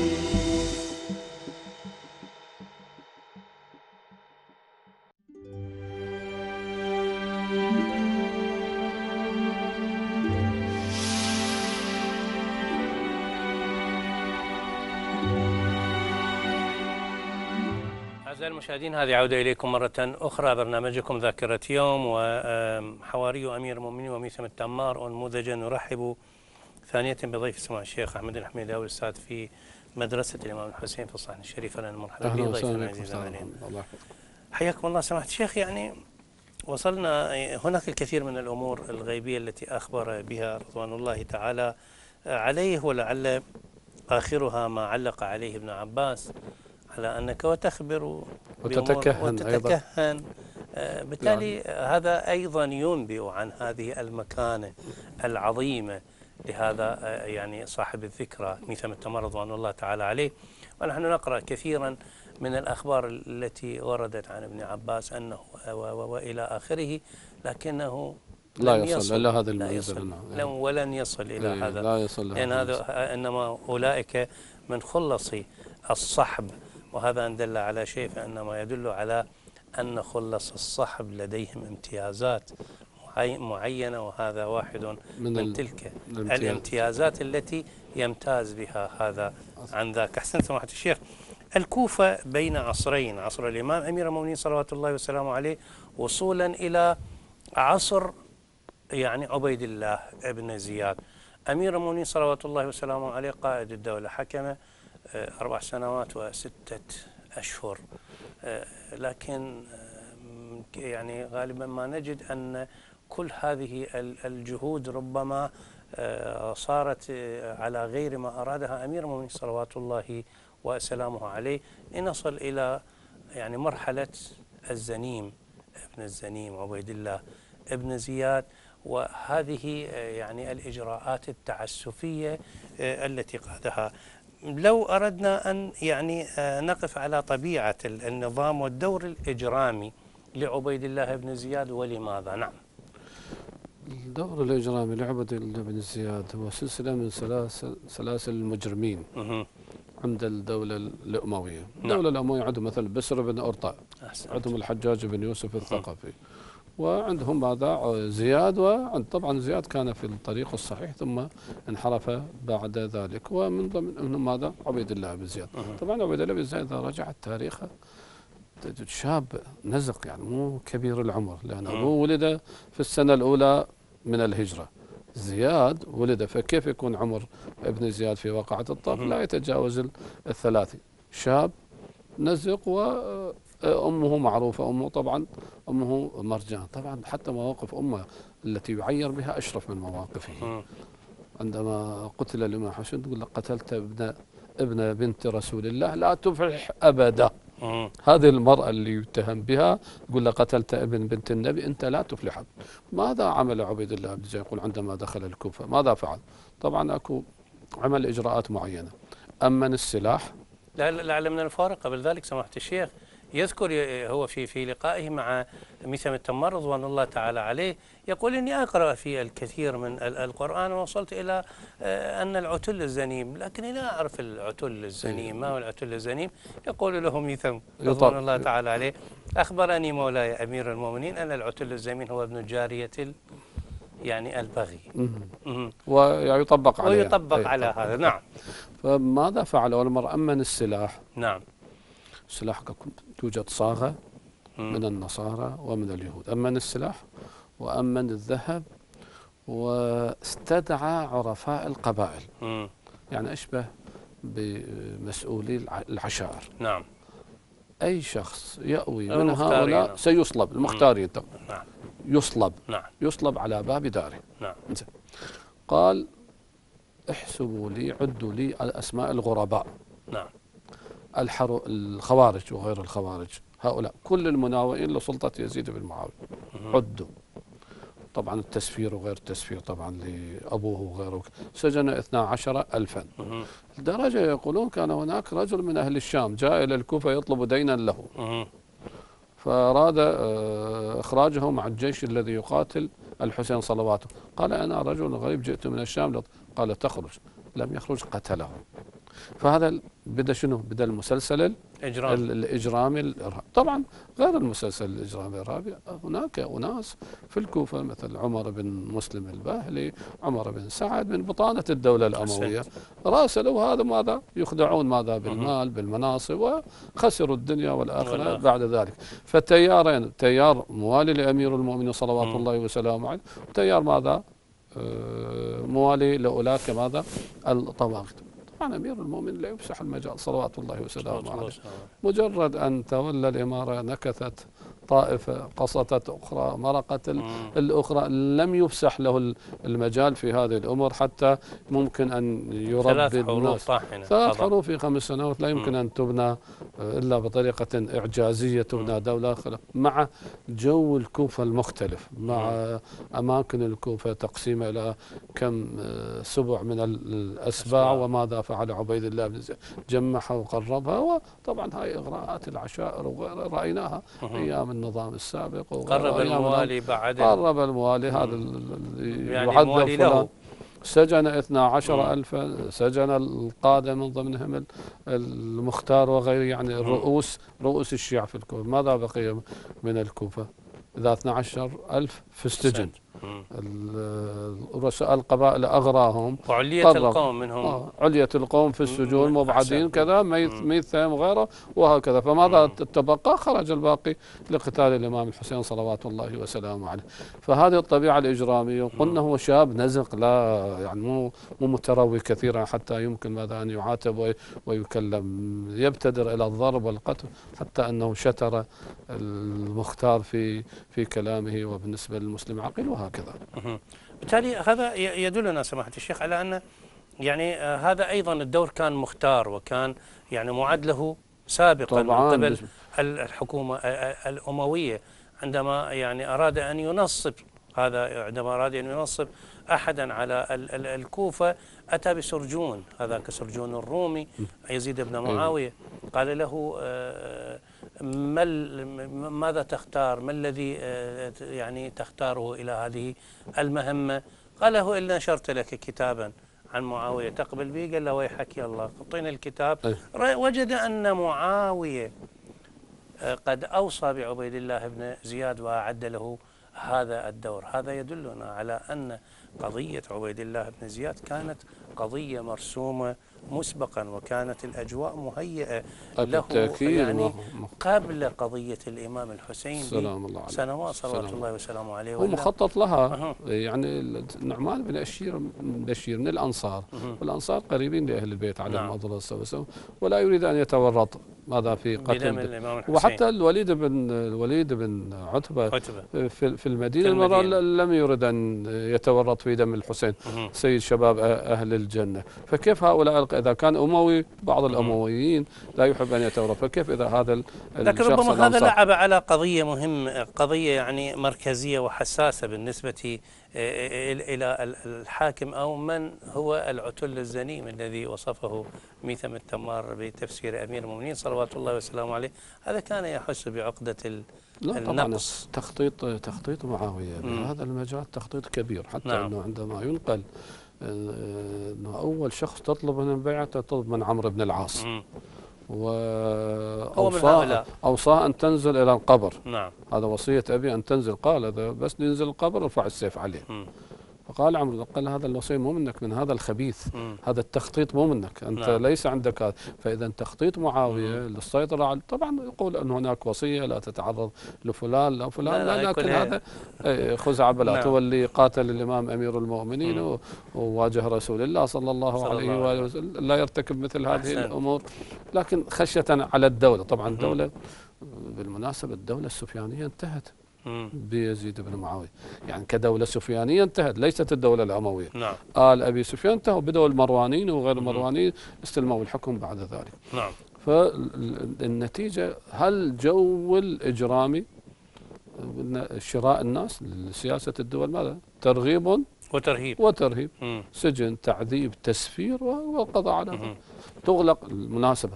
أعزائي المشاهدين، هذه عودة إليكم مرة أخرى، برنامجكم ذاكرة يوم، وحواري أمير المؤمنين وميثم التمار، نموذجا نرحب ثانية بضيف سماع الشيخ أحمد الحميدي الأستاذ في مدرسة الإمام الحسين في الصحن الشريف. أهلا ومرحبا بك ضيفنا العزيز علينا. حياكم الله سماحة الشيخ. يعني وصلنا، هناك الكثير من الأمور الغيبية التي أخبر بها رضوان الله تعالى عليه، ولعل آخرها ما علق عليه ابن عباس على أنك وتخبر وتتكهن, وتتكهن. آه بالتالي يعني هذا أيضا ينبئ عن هذه المكانة العظيمة لهذا آه يعني صاحب الذكرى ميثم التمار رضوان الله تعالى عليه. ونحن نقرأ كثيرا من الأخبار التي وردت عن ابن عباس أنه وإلى آخره، لكنه لا يصل, يصل إلى هذا المنزل، لا ولن يصل إلى إيه هذا، لا يصل لأن هذا إنما أولئك من خلص الصحب، وهذا إن دل على شيء فإنما يدل على أن خلص الصحب لديهم امتيازات معينة، وهذا واحد من, من تلك الامتياز. الامتيازات التي يمتاز بها هذا عن ذاك. أحسنت سماحة الشيخ. الكوفة بين عصرين، عصر الإمام أمير المؤمنين صلوات الله وسلامه عليه، وصولا إلى عصر يعني عبيد الله ابن زياد. أمير المؤمنين صلوات الله وسلامه عليه قائد الدولة، حكم أربع سنوات وستة أشهر، لكن يعني غالبا ما نجد أن كل هذه الجهود ربما صارت على غير ما أرادها أمير المؤمنين صلوات الله وسلامه عليه، لنصل إلى يعني مرحلة الزنيم ابن الزنيم عبيد الله ابن زياد، وهذه يعني الإجراءات التعسفية التي قادها. لو أردنا أن يعني نقف على طبيعة النظام والدور الإجرامي لعبيد الله بن زياد ولماذا؟ نعم. الدور الإجرامي لعبيد الله بن زياد هو سلسلة من سلاسل سلاسل المجرمين عند الدولة الأموية. الدولة نعم. الأموية عندهم مثل بسر بن أرطاء، عندهم الحجاج بن يوسف الثقفي، وعندهم ماذا زياد، وعند طبعا زياد كان في الطريق الصحيح ثم انحرف بعد ذلك، ومن ضمنهم ماذا عبيد الله بن زياد. طبعا عبيد الله بن زياد إذا رجعت تاريخه شاب نزق، يعني مو كبير العمر، لأنه هو ولد في السنة الأولى من الهجرة. زياد ولد، فكيف يكون عمر ابن زياد في واقعة الطرف لا يتجاوز الثلاثين. شاب نزق، وأمه معروفة، أمه طبعا أمه مرجان. طبعا حتى مواقف أمه التي يعير بها أشرف من مواقفه. عندما قتل الإمام حسين تقول له قتلت ابن ابن بنت رسول الله لا تفلح أبدا. هذه المرأة اللي يتهم بها يقول له قتلت ابن بنت النبي أنت لا تفلح. ماذا عمل عبيد الله بن زياد؟ يقول عندما دخل الكوفة ماذا فعل؟ طبعا أكو عمل إجراءات معينة، أمن السلاح. لا لعل من الفارق قبل ذلك سماحة الشيخ يذكر هو في في لقائه مع ميثم التمار رضوان الله تعالى عليه، يقول إني أقرأ في الكثير من القرآن ووصلت إلى أن العتل الزنيم، لكني لا أعرف العتل الزنيم، ما هو العتل الزنيم؟ يقول له ميثم رضوان الله تعالى عليه أخبرني مولاي أمير المؤمنين أن العتل الزنيم هو ابن جارية يعني البغي، ويطبق عليه ويطبق على هذا. نعم. فماذا فعل؟ أول مرة أمن السلاح. نعم. السلاح توجد صاغة من النصارى ومن اليهود. أمن السلاح وأمن الذهب، واستدعى عرفاء القبائل، مم. يعني أشبه بمسؤولي العشائر. نعم. أي شخص يأوي من هؤلاء سيصلب، المختارين. نعم. يصلب. نعم. يصلب على باب داره. نعم. قال احسبوا لي، عدوا لي أسماء الغرباء. نعم. الحرو الخوارج وغير الخوارج، هؤلاء كل المناوئين لسلطة يزيد بن معاوية عدوا. طبعا التسفير وغير التسفير طبعا لأبوه وغيره. سجن اثنا عشر ألفا. لدرجة يقولون كان هناك رجل من أهل الشام جاء إلى الكوفة يطلب دينا له، فأراد إخراجه مع الجيش الذي يقاتل الحسين صلواته. قال أنا رجل غريب جئت من الشام. قال تخرج. لم يخرج، قتله. فهذا بدا شنو؟ بدا المسلسل الإجرام. الإجرامي الإرهابي. طبعا غير المسلسل الإجرامي الإرهابي هناك أناس في الكوفة مثل عمر بن مسلم الباهلي، عمر بن سعد من بطانة الدولة الأموية، راسلوا هذا ماذا؟ يخدعون ماذا؟ بالمال بالمناصب، وخسروا الدنيا والآخرة بعد ذلك. فالتيارين، تيار موالي لأمير المؤمنين صلوات الله وسلامه عليه، وتيار ماذا؟ موالي لأولاك ماذا؟ الطواغيت. طبعا أمير المؤمن لا يفسح المجال صلوات الله وسلامه عليه. مجرد أن تولى الإمارة نكثت طائفة، قصتت أخرى، مرقت الأخرى، لم يفسح له المجال في هذه الأمور حتى ممكن أن يربي ثلاث حروف طاحنة، ثلاث حروف في خمس سنوات لا يمكن أن تبنى إلا بطريقة إعجازية تبنى دولة مع جو الكوفة المختلف، مع أماكن الكوفة تقسيمها إلى كم سبع من الأسباع، وماذا فعل عبيد الله بن زياد؟ جمعها وقربها. وطبعا هاي إغراءات العشائر وغيرها رأيناها أيام النظام السابق. قرب الموالي بعد قرب الموالي هذا يعني الموالي له. سجن اثنا عشر ألفا، سجن القادة من ضمنهم المختار وغيره، يعني الرؤوس رؤوس الشيعة في الكوفة. ماذا بقي من الكوفة إذا اثنا عشر ألف في السجن؟ رؤساء القبائل أغراهم، وعلية القوم منهم، آه علية القوم في السجون مبعدين كذا، ميثم وغيره وهكذا. فماذا تبقى؟ خرج الباقي لقتال الإمام الحسين صلوات الله وسلامه عليه. فهذه الطبيعة الإجرامية. قلنا هو شاب نزق، لا يعني مو مو متروي كثيرا حتى يمكن ماذا أن يعاتب ويكلم، يبتدر إلى الضرب والقتل، حتى أنه شتر المختار في في كلامه وبالنسبة للمسلم عقيل وهكذا. بالتالي هذا يدلنا سماحة الشيخ على أن يعني هذا أيضا الدور كان مختار، وكان يعني معد له سابقا من قبل الحكومة الأموية، عندما يعني أراد أن ينصب هذا عندما أراد أن ينصب أحدا على الكوفة أتى بسرجون، هذاك سرجون الرومي يزيد بن معاوية، قال له ما ماذا تختار، ما الذي يعني تختاره إلى هذه المهمة؟ قال له إن نشرت لك كتابا عن معاوية تقبل به؟ قال له ويحك يا الله، أعطينا الكتاب. وجد أن معاوية قد أوصى بعبيد الله بن زياد وأعد له هذا الدور. هذا يدلنا على أن قضية عبيد الله بن زياد كانت قضية مرسومة مسبقا، وكانت الأجواء مهيئة له يعني قبل قضية الإمام الحسين سنوات صلوات الله وسلامه عليه، هو مخطط لها. أه. يعني النعمان بن بشير بشير من الأنصار، والأنصار قريبين لأهل البيت عليهم نعم. أفضل الصلاة والسلام، ولا يريد أن يتورط ماذا في قتل الإمام الحسين. وحتى الوليد بن الوليد بن عتبة, عتبة. في في المدينة, المدينة لم يرد أن يتورط في دم الحسين مه. سيد شباب أهل الجنة. فكيف هؤلاء إذا كان أموي، بعض الأمويين لا يحب أن يتورط، فكيف إذا هذا لكن ربما هذا لعب على قضية مهمة، قضية يعني مركزية وحساسة بالنسبة إلى الحاكم أو من هو العتل الزنيم الذي وصفه ميثم التمار بتفسير أمير المؤمنين صلوات الله وسلامه عليه. هذا كان يحس بعقدة النقص. تخطيط تخطيط معاوية بهذا المجال تخطيط كبير، حتى نعم. أنه عندما ينقل أنه أول شخص تطلب من بيعته تطلب من عمرو بن العاص، وأوصاه أوصاه أن تنزل إلى القبر. نعم. هذا وصية أبي أن تنزل، قال إذا بس ننزل القبر ارفع السيف عليه. م. فقال عمرو، قال هذا الوصية مو منك، من هذا الخبيث، م. هذا التخطيط مو منك أنت. نعم. ليس عندك هذا. فإذا تخطيط معاوية م. للسيطرة على، طبعا يقول أن هناك وصية لا تتعرض لفلان لا فلان، لا, لا, لا لكن هذا خزعبلة. لا تولي قاتل الإمام أمير المؤمنين م. وواجه رسول الله صلى الله صلى عليه الله وآله وسلم، لا يرتكب مثل هذه أحسن. الأمور، لكن خشية على الدولة. طبعا الدولة بالمناسبة الدولة السفيانية انتهت بيزيد بن معاوية، يعني كدولة سفيانية انتهت، ليست الدولة الأموية. نعم. آل أبي سفيان انتهوا، بدأوا المروانيين وغير المروانيين استلموا الحكم بعد ذلك. نعم. فالنتيجة هل جو الإجرامي شراء الناس لسياسة الدول ماذا؟ ترغيب وترهيب وترهيب مم. سجن، تعذيب، تسفير والقضاء على هذا. تغلق المناسبة،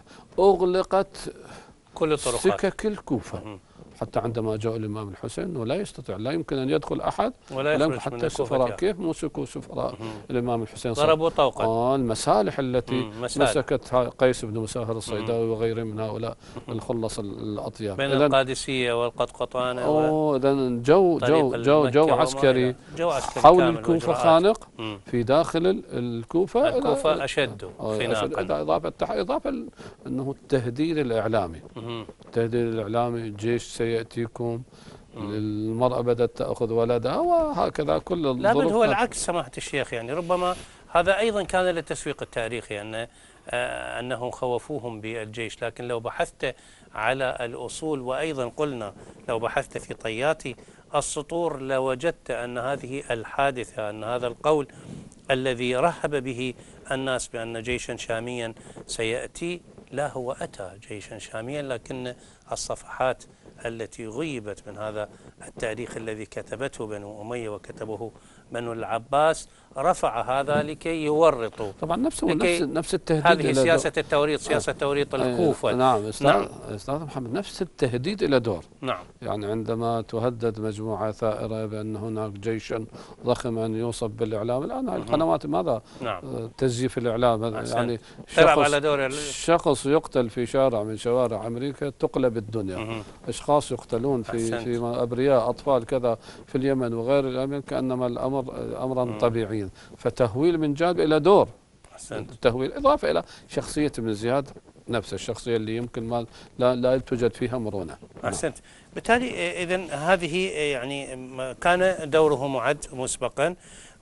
أغلقت كل الطرقات، سكك الكوفة. مم. حتى عندما جاء الإمام الحسين ولا يستطيع، لا يمكن أن يدخل أحد ولا يخرج حتى السفراء. كيف مسكوا سفراء الإمام الحسين؟ ضربوا طوقا. آه المسالح التي مسكت قيس بن مساهر الصيداوي وغيرهم من هؤلاء الخلص الأطياب بين القادسية والقطقطان. أوه إذا جو جو جو جو عسكري, جو عسكري حول الكوفة خانق. مم. في داخل الكوفة الكوفة أشد خناقا. إضافة إضافة أنه التهديد الإعلامي. التهديد الإعلامي، الجيش سيأتيكم، المرأة بدأت تأخذ ولدها، وهكذا كل الظروف. لابد هو العكس سماحة الشيخ، يعني ربما هذا أيضا كان للتسويق التاريخي، أن آه أنه خوفوهم بالجيش. لكن لو بحثت على الأصول، وأيضا قلنا لو بحثت في طيات السطور لوجدت أن هذه الحادثة، أن هذا القول الذي رهب به الناس بأن جيشا شاميا سيأتي، لا هو أتى جيشا شاميا، لكن الصفحات التي غيبت من هذا التاريخ الذي كتبته بنو أمية وكتبه بنو العباس رفع هذا لكي يورطوا. طبعا نفسه نفس نفس التهديد. هذه سياسة التوريط، سياسة توريط الكوفة. نعم أستاذ نعم. أستاذ محمد، نفس التهديد إلى دور. نعم. يعني عندما تهدد مجموعة ثائرة بأن هناك جيشا ضخما يوصف بالإعلام، الآن القنوات ماذا؟ نعم. تزييف الإعلام. يعني تلعب على دور شخص يقتل في شارع من شوارع أمريكا تقلب الدنيا. مه. أشخاص يقتلون في أحسنت. في أبرياء أطفال كذا في اليمن وغير اليمن، كأنما الأمر أمرا مه. طبيعيا. فتهويل من جانب إلى دور. أحسنت. تهويل إضافة إلى شخصية ابن زياد، نفس الشخصية اللي يمكن ما لا, لا توجد فيها مرونة. أحسنت. بالتالي إذن هذه يعني كان دوره معد مسبقا،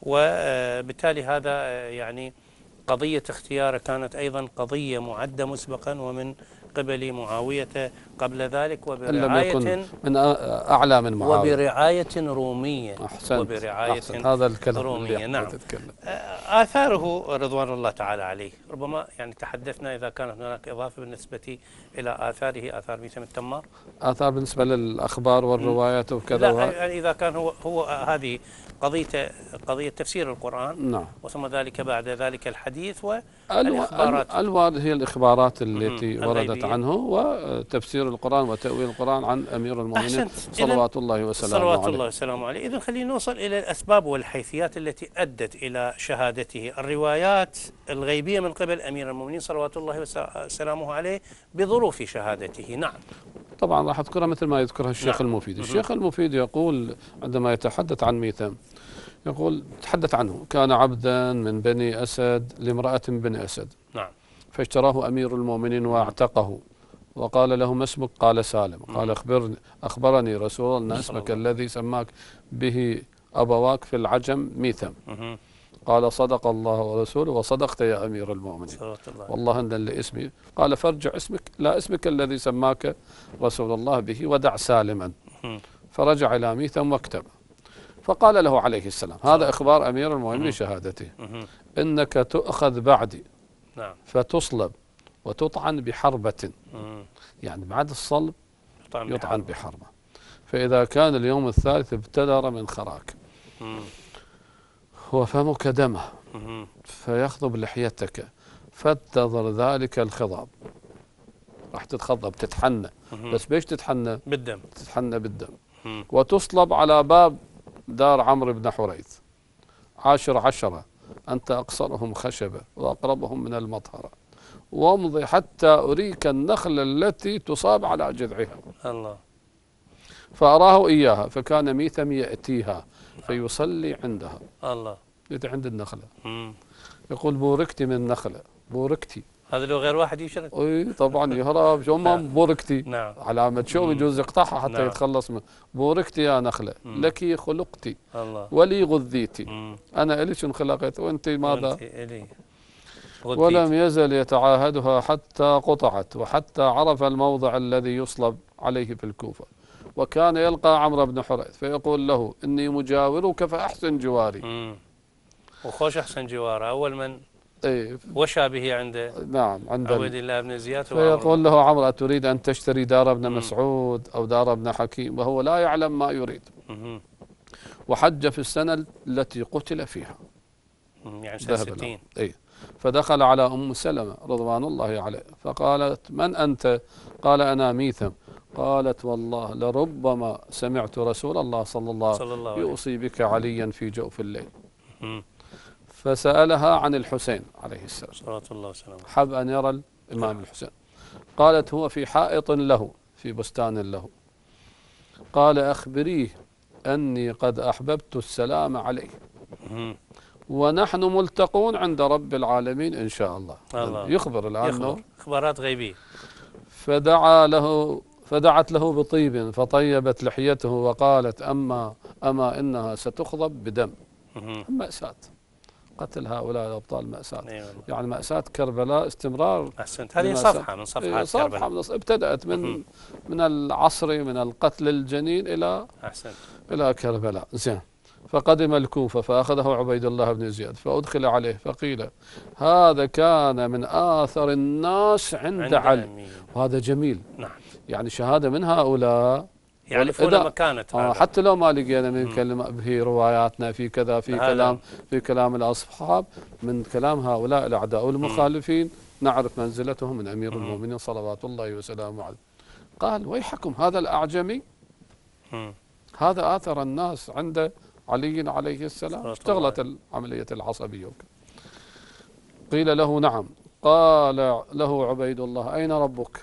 وبالتالي هذا يعني قضية اختياره كانت أيضا قضية معدة مسبقا، ومن قبل معاوية قبل ذلك لم يكن وبرعاية من أعلى من معاوية وبرعاية رومية. أحسنت وبرعاية أحسنت هذا الكلام رومية. نعم. تتكلم. آثاره رضوان الله تعالى عليه، ربما يعني تحدثنا إذا كانت هناك إضافة بالنسبة إلى آثاره، آثار ميثم التمار. آثار بالنسبة للأخبار والروايات وكذا. لا يعني إذا كان هو هو هذه قضية قضية تفسير القرآن. نعم. وثم ذلك بعد ذلك الحديث والإخبارات. الوارد هي الإخبارات التي وردت عنه وتفسير القرآن وتأويل القرآن عن أمير المؤمنين صلوات الله وسلامه عليه. صلوات الله وسلامه عليه. إذن خلينا نوصل إلى الأسباب والحيثيات التي أدت إلى شهادته. الروايات الغيبية من قبل أمير المؤمنين صلوات الله وسلامه عليه بظروف شهادته. نعم. طبعا راح أذكرها مثل ما يذكرها الشيخ نعم. المفيد. الشيخ المفيد يقول عندما يتحدث عن ميثم يقول تحدث عنه كان عبدا من بني أسد لامرأة من بني أسد. نعم. فاشتراه أمير المؤمنين واعتقه وقال له ما اسمك؟ قال سالم. قال أخبرني أخبرني رسول الله اسمك الذي سماك به أبواك في العجم ميثم. قال صدق الله ورسوله وصدقت يا أمير المؤمنين والله أن لاسمي. قال فارجع اسمك لا اسمك الذي سماك رسول الله به ودع سالما. فرجع إلى ميثم واكتب. فقال له عليه السلام هذا إخبار أمير المؤمنين بشهادته إنك تؤخذ بعدي فتصلب وتطعن بحربة، يعني بعد الصلب يطعن بحربة، فإذا كان اليوم الثالث ابتدر من خراك وفمك دمه فيخضب لحيتك فانتظر ذلك الخضاب. راح تتخضب تتحنى، بس بيش تتحنى؟ بالدم. تتحنى بالدم. وتصلب على باب دار عمرو بن حريث عاشر عشرة أنت أقصرهم خشبة وأقربهم من المطهرة وامضي حتى أريك النخلة التي تصاب على جذعها. الله. فأراه إياها فكان ميثم يأتيها فيصلي عندها. الله. يأتي عند النخلة. مم. يقول بوركتي من النخلة بوركتي. هذا لو غير واحد يشرد. اي طبعا يهرب شو ما بوركتي. نعم. علامة شو يجوز يقطعها حتى نعم. يتخلص منه. بوركتي يا نخلة مم. لك خلقتي الله. ولي غذيتي. مم. أنا إليش انخلقت وأنت ماذا؟ وأنت إلي. ولم يزل يتعاهدها حتى قطعت وحتى عرف الموضع الذي يصلب عليه في الكوفة. وكان يلقى عمرو بن حريث فيقول له إني مجاورك فأحسن جواري. مم. وخوش أحسن جواره أول من إيه وشى به عنده. نعم عند عبيد الله بن زياد. فيقول له عمرو أتريد أن تشتري دار ابن مسعود أو دار ابن حكيم وهو لا يعلم ما يريد. مم. وحج في السنة التي قتل فيها. مم. يعني سنة ستين. إيه فدخل على أم سلمة رضوان الله عليه فقالت من أنت؟ قال أنا ميثم. قالت والله لربما سمعت رسول الله صلى الله عليه وسلم يوصي بك عليا في جوف الليل. مم. فسألها عن الحسين عليه السلام صلى الله عليه وسلم حب أن يرى الإمام الحسين. قالت هو في حائط له في بستان له. قال أخبريه أني قد أحببت السلام عليه ونحن ملتقون عند رب العالمين إن شاء الله. الله. يخبر الآن يخبر. إخبارات غيبية. فدعا له فدعت له بطيب فطيبت لحيته وقالت أما أما إنها ستخضب بدم. مأساة قتل هؤلاء الأبطال مأساة. يعني مأساة كربلاء استمرار. أحسنت. هذه صفحة من صفحات صفحة كربلاء. من ابتدأت من من العصر من القتل الجنين إلى أحسنت. إلى كربلاء. زين. فقدم الكوفة فأخذه عبيد الله بن زياد فأدخل عليه فقيل هذا كان من آثر الناس عند, عند علي. وهذا جميل. نعم. يعني شهادة من هؤلاء يعرفون مكانة آه حتى لو ما لقينا من كلمة في رواياتنا في كذا في كلام في كلام الأصحاب من كلام هؤلاء الأعداء والمخالفين نعرف منزلتهم من أمير مم. المؤمنين صلوات الله وسلامه عليه. قال ويحكم هذا الأعجمي مم. هذا آثر الناس عند علي عليه السلام. اشتغلت العملية العصبية. قيل له نعم. قال له عبيد الله أين ربك؟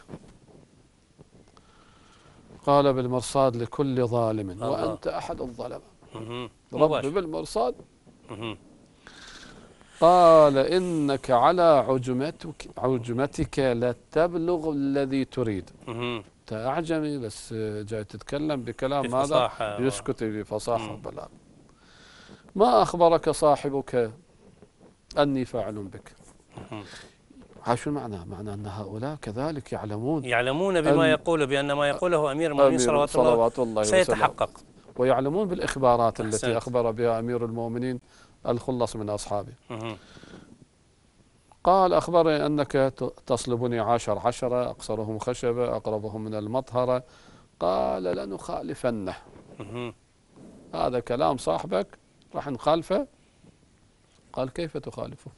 قال بالمرصاد لكل ظالم الله. وأنت أحد الظلمة. ربي بالمرصاد. قال إنك على عجمتك عجمتك لا تبلغ الذي تريد. أنت أعجمي بس جاي تتكلم بكلام ماذا يسكت بفصاحة بلاغ. ما أخبرك صاحبك أني فاعل بك؟ هذا شو معناه؟ معناه أن هؤلاء كذلك يعلمون يعلمون بما يقول، بأن ما يقوله أمير المؤمنين صلوات الله, صلوات الله سيتحقق، ويعلمون بالإخبارات أحسنت. التي أخبر بها أمير المؤمنين الخلص من أصحابه. قال أخبرني أنك تصلبني عشر عشرة، أقصرهم خشبة أقربهم من المطهرة. قال لنخالفنه. هذا كلام صاحبك راح نخالفه. قال كيف تخالفه؟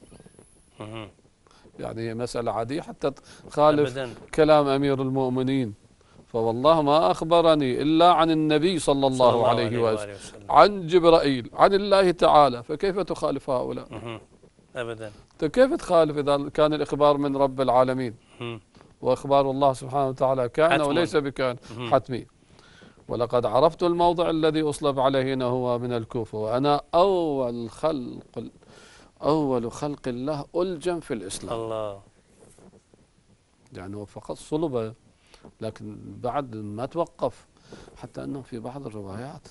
يعني هي مسألة عادية حتى تخالف أبداً كلام أمير المؤمنين؟ فوالله ما أخبرني إلا عن النبي صلى الله, صلى الله عليه, عليه وسلم, وسلم عن جبرائيل عن الله تعالى، فكيف تخالف هؤلاء؟ أبدا. كيف تخالف إذا كان الإخبار من رب العالمين وإخبار الله سبحانه وتعالى كان وليس بكان حتمي. ولقد عرفت الموضع الذي أصلب عليه هنا هو من الكوفة، وأنا أول خلق أول خلق الله ألجم في الإسلام. الله. يعني هو فقط صلب، لكن بعد ما توقف، حتى أنه في بعض الروايات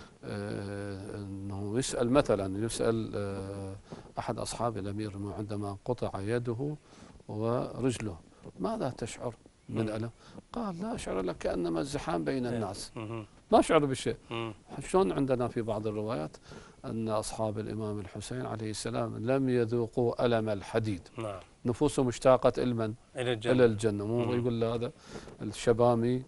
آه أنه يسأل مثلا يسأل آه أحد أصحاب الأمير عندما قطع يده ورجله ماذا تشعر من ألم؟ قال لا أشعر لك كأنما الزحام بين الناس، ما أشعر بشيء. شلون عندنا في بعض الروايات أن أصحاب الإمام الحسين عليه السلام لم يذوقوا ألم الحديد، نعم. نفوسهم اشتاقت إلى إلى الجنة, إلى الجنة. مو يقول له هذا الشبامي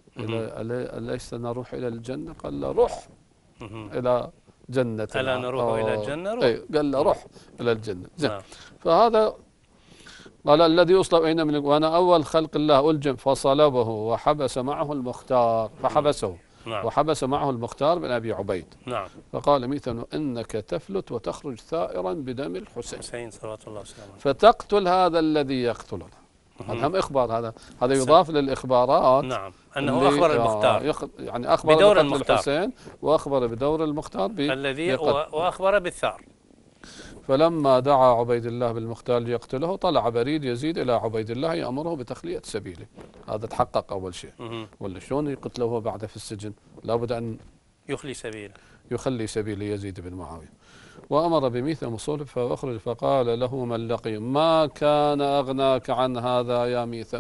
أليس نروح إلى الجنة؟ قال له روح إلى جنة. ألا نروح إلى الجنة؟ روح. أي قال له روح إلى الجنة. نعم. فهذا قال الذي أصلب أين من، وأنا أول خلق الله ألجم، فصلبه وحبس معه المختار فحبسه. نعم. وحبس معه المختار بن أبي عبيد. نعم. فقال ميثم إنك تفلت وتخرج ثائرا بدم الحسين حسين صلوات الله وسلامه، فتقتل هذا الذي يقتلنا. هذا هم إخبار، هذا هذا يضاف للإخبارات. نعم. أنه أخبر المختار، يعني أخبر بدور بقتل المختار الحسين وأخبر بدور المختار الذي وأخبر بالثار. فلما دعا عبيد الله بالمختار ليقتله طلع بريد يزيد إلى عبيد الله يأمره بتخلية سبيله. هذا تحقق أول شيء. ولا شلون يقتله هو بعد في السجن؟ لابد أن يخلي سبيله يخلي سبيل يزيد بن معاوية. وأمر بميثم صلب فأخرج، فقال له من لقي ما كان أغناك عن هذا يا ميثم.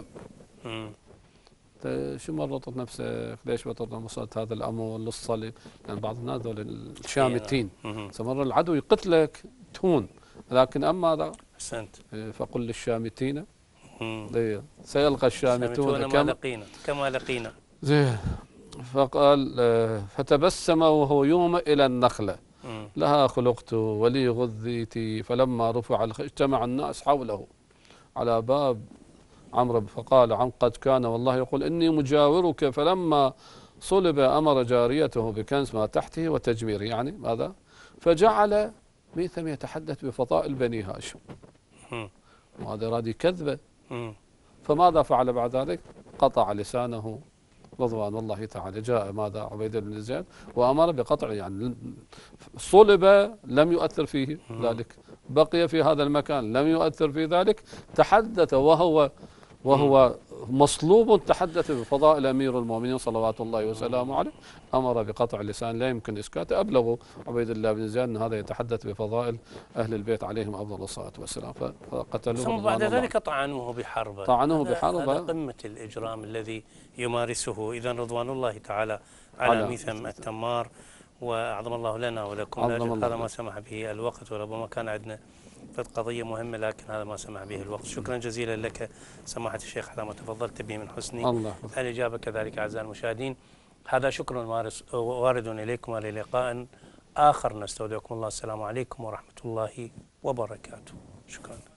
شو مرضت نفسك؟ ليش وطرنا وصلت هذا الأمر للصليب؟ لأن بعض الناس ذول الشامتين سمر العدو يقتلك تهون، لكن أما هذا أحسنت. فقل للشامتين سيلقى الشامتون كما لقينا كما لقينا. زين. فقال فتبسم وهو يوم إلى النخلة لها خلقت ولي غذيتي، فلما رفع اجتمع الناس حوله على باب عمرو، فقال عم قد كان والله يقول إني مجاورك، فلما صلب أمر جاريته بكنس ما تحته وتجمير، يعني ماذا؟ فجعل ميثم يتحدث بفضائل بني هاشم، وهذا راد كذبه. فماذا فعل بعد ذلك؟ قطع لسانه رضوان الله تعالى. جاء ماذا عبيد بن زياد وأمر بقطع، يعني صلب لم يؤثر فيه ذلك، بقي في هذا المكان لم يؤثر في ذلك، تحدث وهو وهو مصلوب تحدث بفضائل أمير المؤمنين صلوات الله وسلامه عليه، أمر بقطع اللسان لا يمكن إسكاته. أبلغوا عبيد الله بن زياد أن هذا يتحدث بفضائل أهل البيت عليهم أفضل الصلاة والسلام، فقتلوه. ثم بعد ذلك طعنوه بحربة. طعنوه بحربة. هذا قمة الإجرام الذي يمارسه. إذا رضوان الله تعالى على ميثم التمار، وأعظم الله لنا ولكم هذا ما سمح به الوقت، وربما كان عندنا في قضية مهمة لكن هذا ما سمح به الوقت. شكرا جزيلا لك سماحة الشيخ على ما تفضلت به من حسن الإجابة. كذلك أعزائي المشاهدين، هذا شكر وارد إليكم وللقاء آخر نستودعكم الله. السلام عليكم ورحمة الله وبركاته. شكرا.